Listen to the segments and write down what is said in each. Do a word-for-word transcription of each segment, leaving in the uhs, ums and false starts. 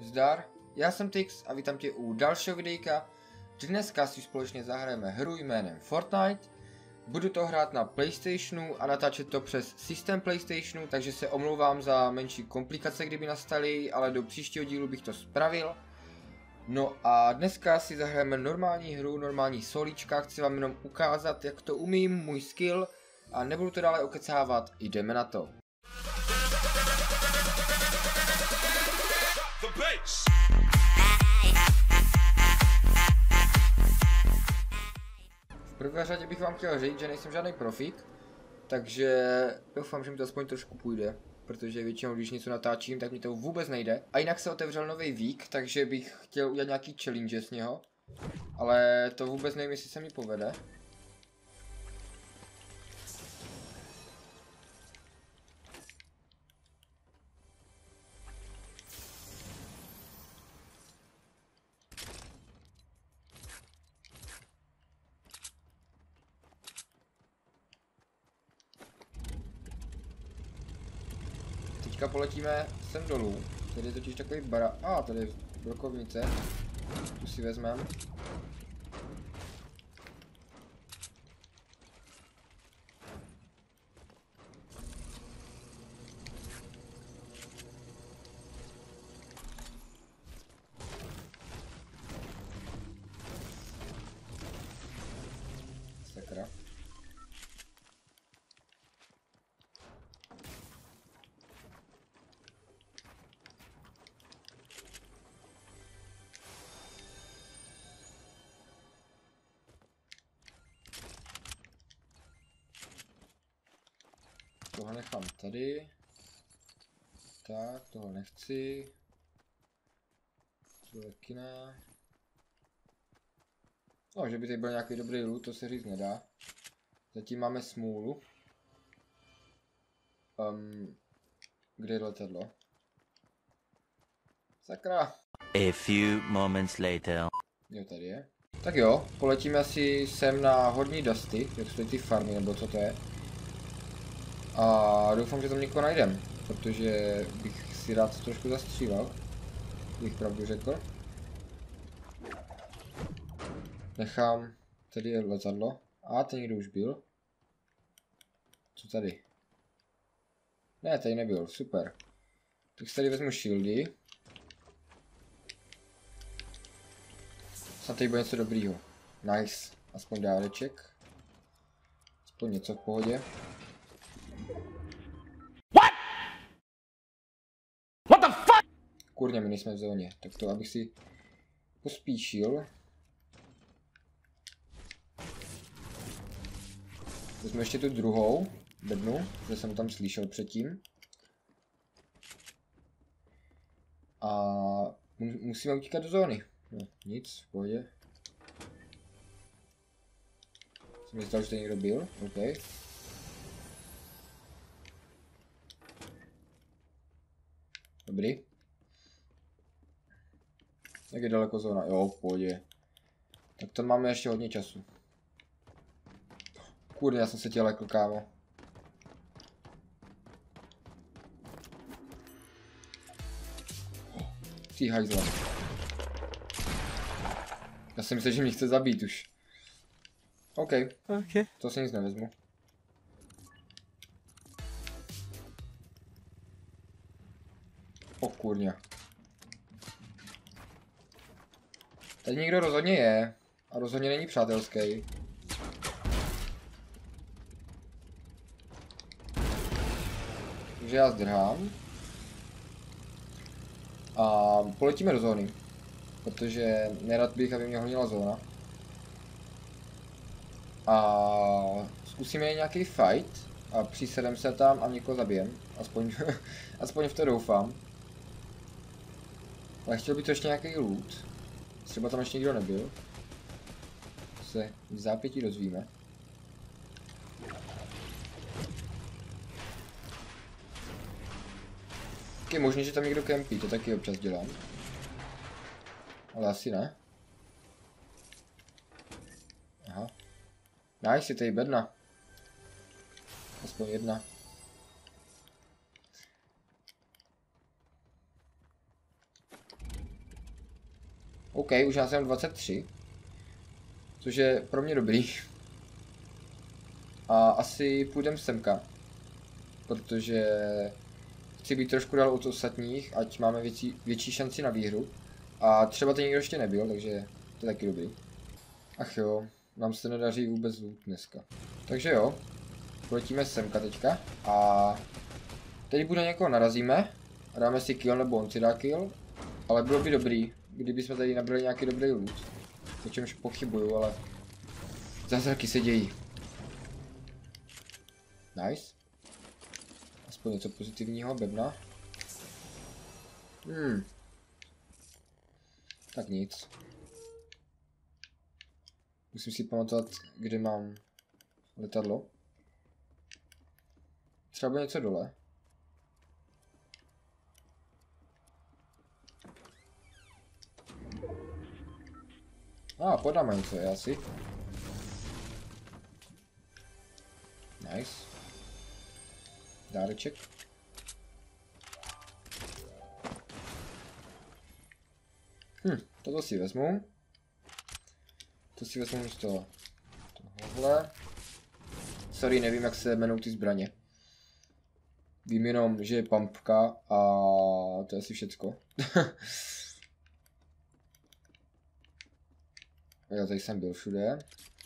Zdar, já jsem Tix a vítám tě u dalšího videjka. Dneska si společně zahrajeme hru jménem Fortnite. Budu to hrát na PlayStationu a natáčet to přes systém PlayStationu, takže se omlouvám za menší komplikace, kdyby nastaly, ale do příštího dílu bych to spravil. No a dneska si zahrajeme normální hru, normální solíčka, chci vám jenom ukázat, jak to umím, můj skill, a nebudu to dále okecávat, jdeme na to. V prvé řadě bych vám chtěl říct, že nejsem žádný profík, takže doufám, že mi to aspoň trošku půjde, protože většinou, když něco natáčím, tak mi to vůbec nejde. A jinak se otevřel nový week, takže bych chtěl udělat nějaký challenge z něho, ale to vůbec nevím, jestli se mi povede. Teďka poletíme sem dolů, tady je totiž takový bara... A, ah, tady je brokovnice, tu si vezmeme. Sakra. Toho nechám tady. Tak, toho nechci. To taky ne. No, že by tady byl nějaký dobrý loot, to se říct nedá. Zatím máme smůlu. Um, kde je letadlo? Sakra. A few moments later. Jo, tady je. Tak jo, poletíme asi sem na horní Dusty, jak jsou ty farmy, nebo co to je. A doufám, že tam někoho najdem, protože bych si rád trošku zastříval, bych pravdu řekl. Nechám, tady je letadlo. A tady někdo už byl. Co tady? Ne, tady nebyl, super. Tak si tady vezmu shieldy. Snad tady bude něco dobrýho. Nice, aspoň dáreček. Aspoň něco v pohodě. Kurně, my nejsme v zóně, tak to abych si pospíšil. Vezmu ještě tu druhou bednu, že jsem tam slyšel předtím. A musíme utíkat do zóny. No, nic, v pohodě. Jsem myslel, že to někdo byl, OK. Dobrý. Jak je daleko zóna? Jo, v pohodě. Tak tam máme ještě hodně času. Kurde, já jsem se tě lekl, kámo. Ty hajzla. Já si myslím, že mě chce zabít už. OK. Okay. To si nic nevezmu. O kurňa. Tady někdo rozhodně je. A rozhodně není přátelský. Takže já zdrhám. A poletíme do zóny. Protože nerad bych, aby mě honila zóna. A zkusíme nějaký fight. A přisedem se tam a někoho zabijem. Aspoň, aspoň v to doufám. Ale chtěl bych to ještě nějaký loot. Třeba tam ještě nikdo nebyl. Se v zápětí dozvíme. Je možné, že tam někdo kempí, to taky občas dělám. Ale asi ne. Aha. Nice, je tady bedna. Aspoň jedna. OK, už já jsem dvacet tři. Což je pro mě dobrý. A asi půjdem semka. Protože chci být trošku dál od ostatních, ať máme větší, větší šanci na výhru. A třeba to nikdo ještě nebyl, takže to je taky dobrý. Ach jo, nám se nedaří vůbec loot dneska. Takže jo, poletíme semka teďka. A teď bude někoho narazíme. A dáme si kill nebo on si dá kill. Ale bylo by dobrý, kdyby jsme tady nabrali nějaký dobrý loot. O čemž pochybuju, ale zázraky se dějí. Nice. Aspoň něco pozitivního, bebna. Hmm. Tak nic. Musím si pamatovat, kde mám letadlo. Třeba bude něco dole. A, ah, podáme něco, je asi. Nice. Dáreček. Hm, toto si vezmu. To si vezmu z toho. Tohle. Sorry, nevím, jak se jmenou ty zbraně. Vím jenom, že je pumpka a to je asi všecko. Já tady jsem byl všude.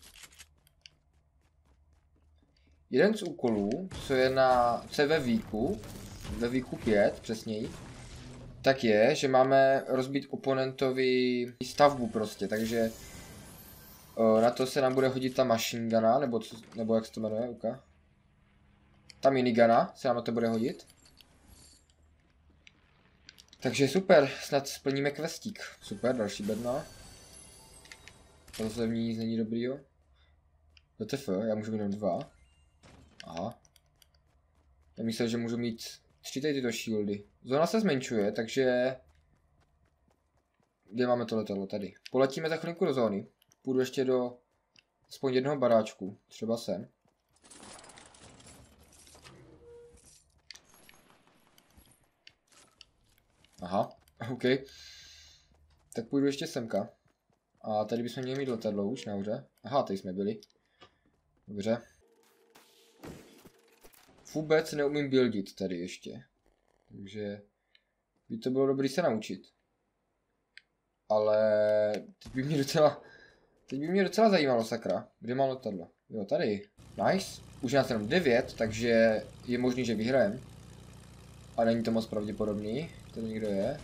Jeden z úkolů, co je na co je ve víku, ve víku pět přesněji, tak je, že máme rozbít oponentovi stavbu prostě, takže o, na to se nám bude hodit ta machine guna, nebo, co, nebo jak se to jmenuje, uka? Ta miniguna se nám na to bude hodit. Takže super, snad splníme questík. Super, další bedna. To se v ní nic není dobrýho. W T F, já můžu mít jenom dva. Aha. Já myslel, že můžu mít tři tady tyto shieldy. Zóna se zmenšuje, takže... Kde máme to letadlo? Tady. Poletíme za chvilinku do zóny. Půjdu ještě do aspoň jednoho baráčku. Třeba sem. Aha, OK. Tak půjdu ještě semka. A tady bychom měli mít letadlo už nahoře. Aha, tady jsme byli. Dobře. Vůbec neumím buildit tady ještě. Takže by to bylo dobré se naučit. Ale teď by mě docela, teď by mě docela zajímalo, sakra. Kde mám letadlo? Jo, tady. Nice. Už nás jenom devět, takže je možný, že vyhrajem. A není to moc pravděpodobný. Tady někdo je.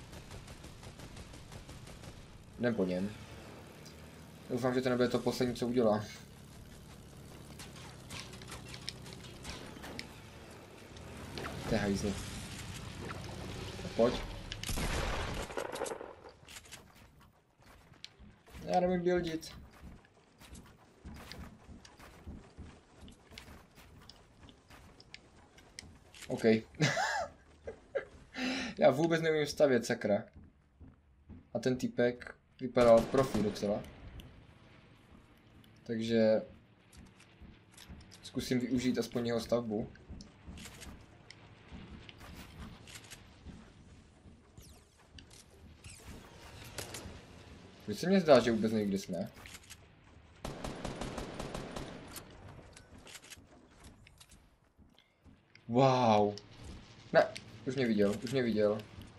Jdem po něm. Doufám, že to nebude to poslední, co udělá. To je hajzl. Pojď. Já nevím buildit. OK. Já vůbec neumím stavět, sakra. A ten typek vypadal profi docela. Takže zkusím využít aspoň jeho stavbu. Když se mně zdá, že vůbec nevím, kde jsme. Wow. Ne, už mě viděl, už mě viděl.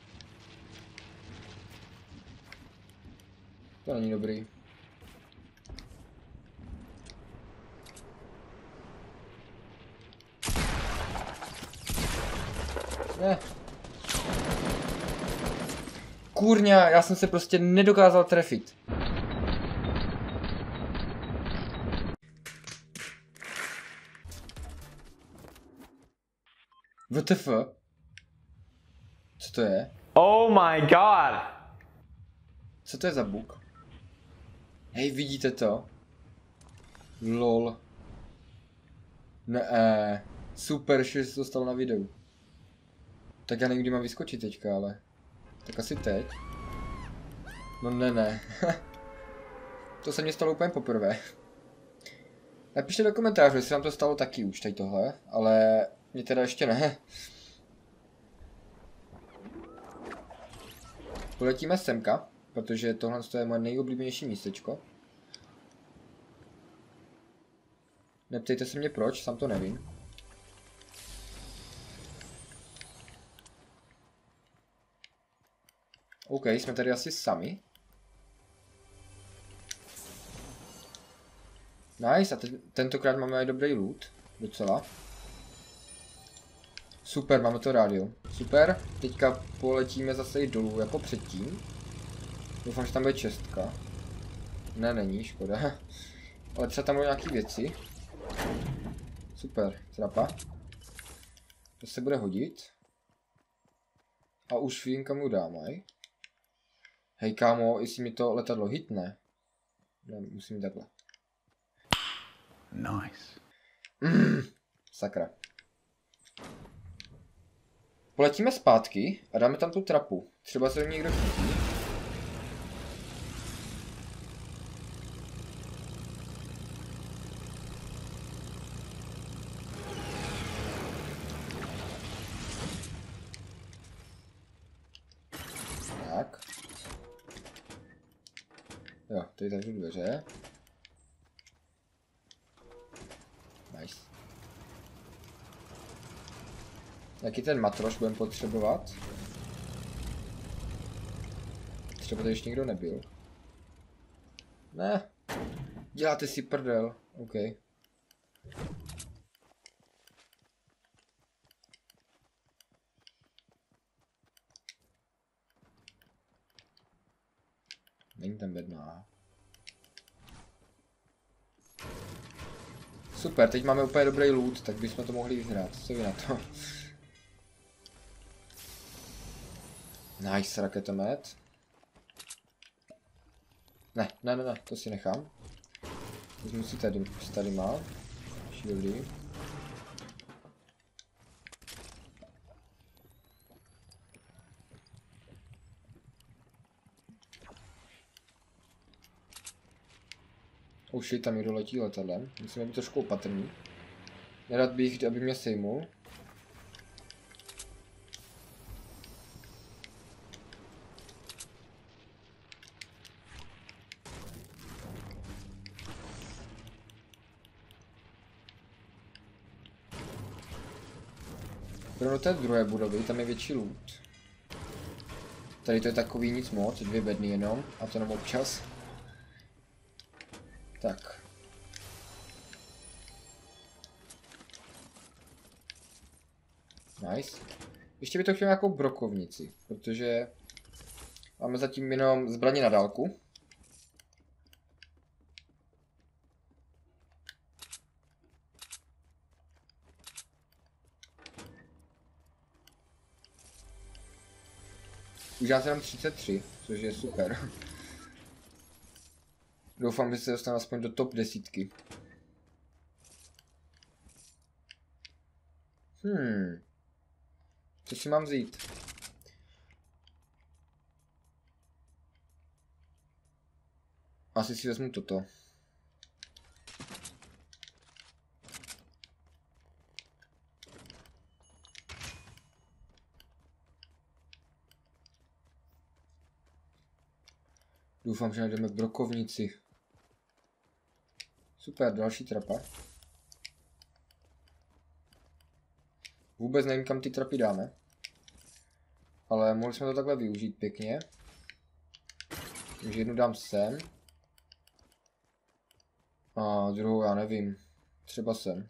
To není dobrý. Ne. Kurňa, já jsem se prostě nedokázal trefit. W T F? Co to je? Oh my god! Co to je za bug? Hej, vidíte to? Lol. Ne, super, že se to stalo na videu. Tak já nevím, kdy mám vyskočit teďka, ale... Tak asi teď. No ne, ne. To se mně stalo úplně poprvé. Napište do komentářů, jestli vám to stalo taky už tady tohle, ale mě teda ještě ne. Poletíme semka. protože tohle je moje nejoblíbenější místečko. Neptejte se mě proč, sám to nevím. OK, jsme tady asi sami. Nice, a te tentokrát máme i dobrý loot. Docela. Super, máme to rádio. Super, teďka poletíme zase i dolů, jako předtím. Doufám, že tam bude čestka. Ne, není, škoda. Ale třeba tam budou nějaký věci. Super, trapa. To se bude hodit. A už vím, kam mu dámaj. Hej kámo, jestli mi to letadlo hitne. Ne, musím takhle. Nice. Mm, sakra. Poletíme zpátky a dáme tam tu trapu. Třeba se do někdo chytí. Tak. Jo, tady zavřu dveře. Nice. Jaký ten matroš budeme potřebovat? Třeba tady ještě nikdo nebyl. Ne. Děláte si prdel. OK. Není tam bedná. Super, teď máme úplně dobrý loot, tak bychom to mohli vyhrát. Co vy na to? Nice, raketomet. Ne, ne, ne, ne, to si nechám. Vezmu si tady, tady má. Shieldy. Už je tam někdo letí letadlem. Musíme být trošku opatrný. Nerad bych, aby mě sejmul. Do té druhé budovy, tam je větší loot. Tady to je takový nic moc, dvě bedny jenom, a to jenom občas. Tak. Nice. Ještě by to chtěl nějakou brokovnici, protože máme zatím jenom zbraně na dálku. Už já jsem jenom třicet tři, což je super. Doufám, že se dostanu aspoň do top desítky. Hmm. Co si mám vzít? Asi si vezmu toto. Doufám, že najdeme brokovnici. Super, další trapa. Vůbec nevím, kam ty trapy dáme. Ale mohli jsme to takhle využít pěkně. Takže jednu dám sem. A druhou já nevím. Třeba sem.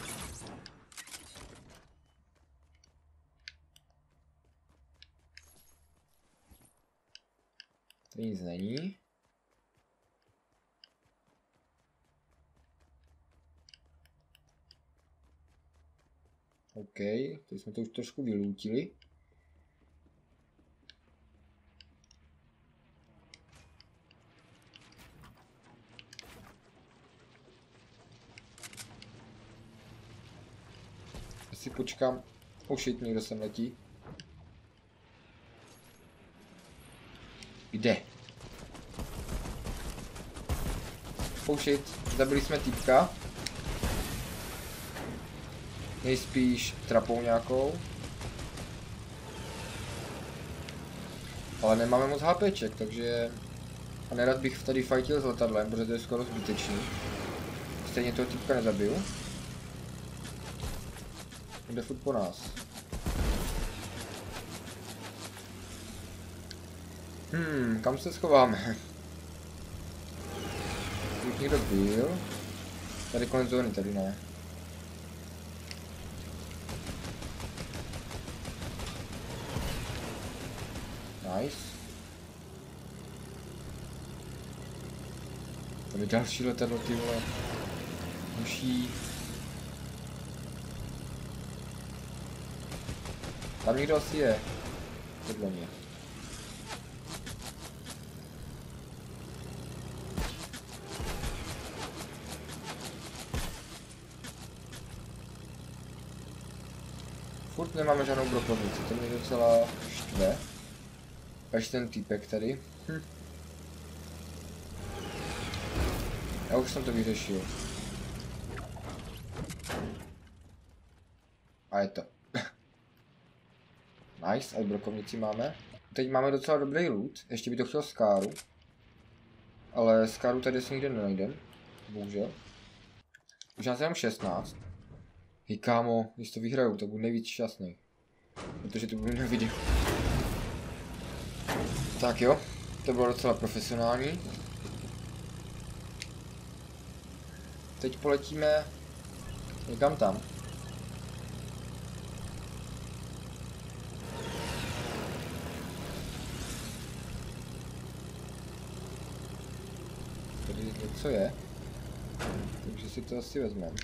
Tady nic není. OK, teď jsme to už trošku vylútili. Asi počkám. Oh shit, někdo sem letí. Kde? Oh shit, zabili jsme týpka. Nejspíš trapou nějakou. Ale nemáme moc HPček, takže... A nerad bych tady fightil s letadlem, protože to je skoro zbytečný. Stejně toho typka nezabiju. Jde furt po nás. Hmm, kam se schováme? Už někdo byl. Tady konec zóny, tady ne. Nice. Tady další letadlo, ty vole. Muší. Tam někdo asi je. Podle mě. Furt nemáme žádnou brokovnici, to mě docela štve. Až ten týpek tady. Hm. Já už jsem to vyřešil. A je to. Nice, a brokovnici máme. Teď máme docela dobrý loot, ještě by to chtěl Skáru. Ale Skáru tady si nikde nenajdem. Bohužel. Už nás jenom šestnáct. Hej kámo, když to vyhraju, to budu nejvíc šťastný. Protože to budu na videu. Tak jo, to bylo docela profesionální. Teď poletíme někam tam. Tady něco je, takže si to asi vezmeme.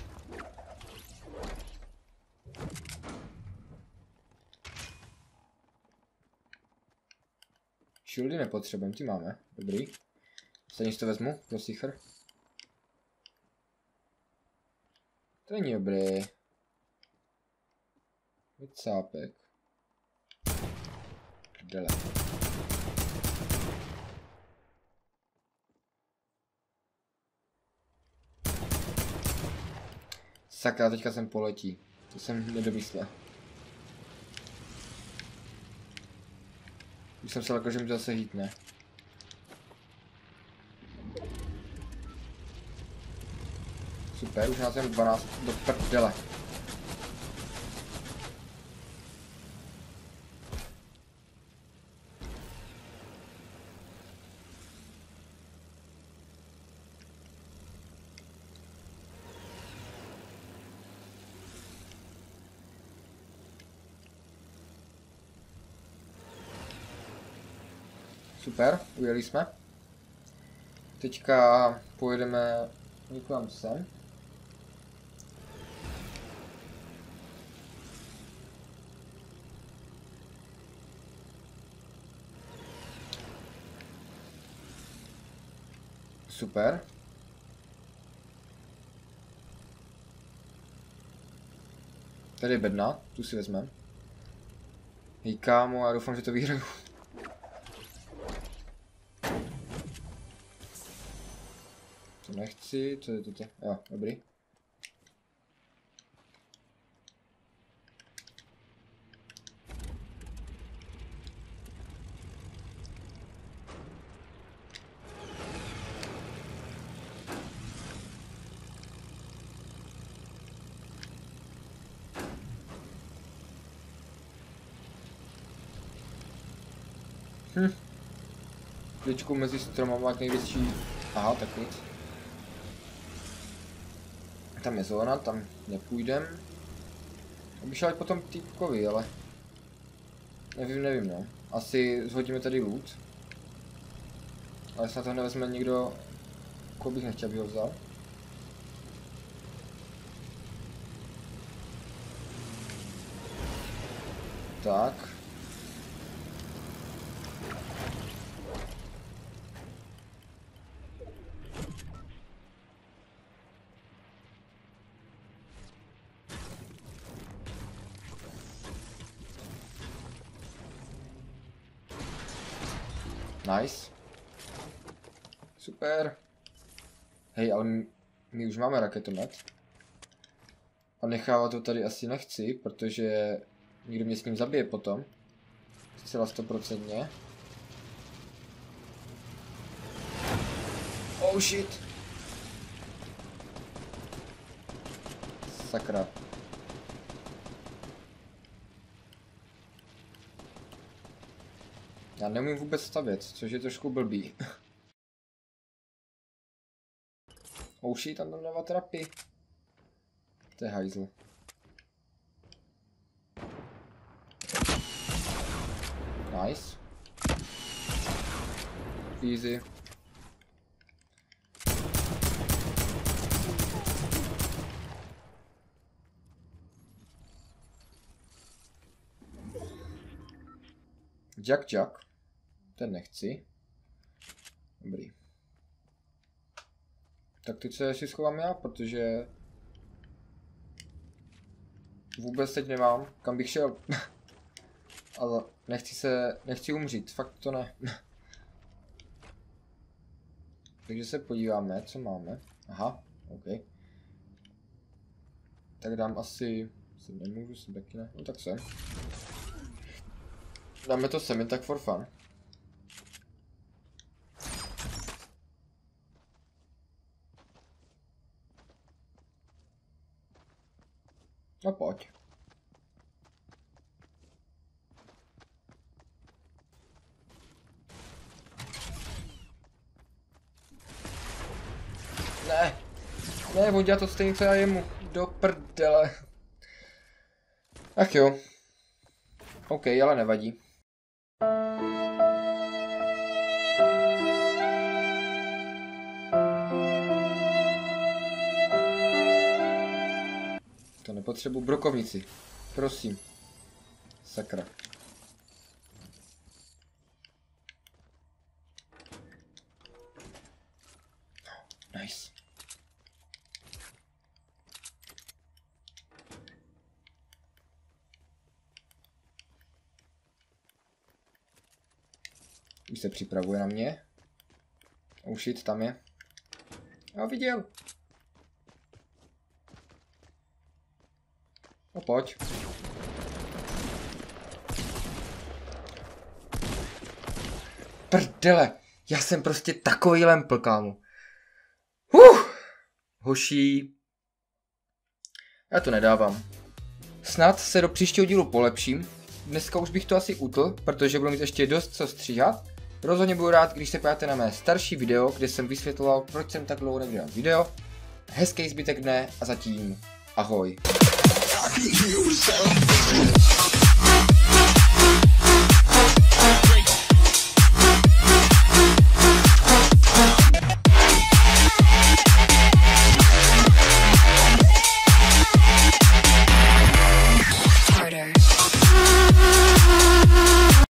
Shieldy nepotřebujeme, ty máme, dobrý. Stejně si to vezmu, pro sichr. To není dobré. Vycápek. Dele. Sakra, teďka jsem poletí. To jsem nedomyslel. Už jsem se lekl, že mi to zase hitne. Super, už nás jen dvanáct do prdele. Super, ujeli jsme. Teďka pojedeme někam sem. Super. Tady je bedna, tu si vezmeme. Hej kámo, já doufám, že to vyhraju. To nechci, co je toto? Jo, dobrý. Hm. Kličku mezi stromama jak největší. Aha, tak nic. Tam je zóna, tam nepůjdem. Bych šel potom týpkovi, ale... Nevím, nevím no. Asi zhodíme tady loot. Ale snad to nevezme někdo, koho bych nechtěl, aby ho vzal. Tak. Nice. Super. Hej, ale my, my už máme raketomet. A nechávat to tady asi nechci, protože někdo mě s ním zabije potom. Zcela stoprocentně. Oh shit. Sakra. Já neumím vůbec stavět, což je trošku blbý. Oh shit, tam tam dává trapy. To je hajzl. Nice. Easy. Jack Jack. Ten nechci. Dobrý. Tak teď se si schovám já, protože vůbec teď nemám, kam bych šel. Ale nechci se, nechci umřít, fakt to ne. Takže se podíváme, co máme. Aha, OK. Tak dám asi, jsem nemůžu, jsem taky ne, no tak sem. Dáme to sem, jen tak for fun. No pojď. Ne. Ne, on dělá to stejně co já jemu. Do prdele. Ach jo. OK, ale nevadí. To nepotřebuji brokovnici. Prosím. Sakra. Nice. Už se připravuje na mě. Oh shit, tam je. Já ho viděl. No pojď. Prdele, já jsem prostě takový lempl, kámo. Uh, hoší. Já to nedávám. Snad se do příštího dílu polepším. Dneska už bych to asi utl, protože budu mít ještě dost co stříhat. Rozhodně budu rád, když se podíváte na mé starší video, kde jsem vysvětloval, proč jsem tak dlouho nedělal video. Hezký zbytek dne a zatím ahoj. I can hear the sound.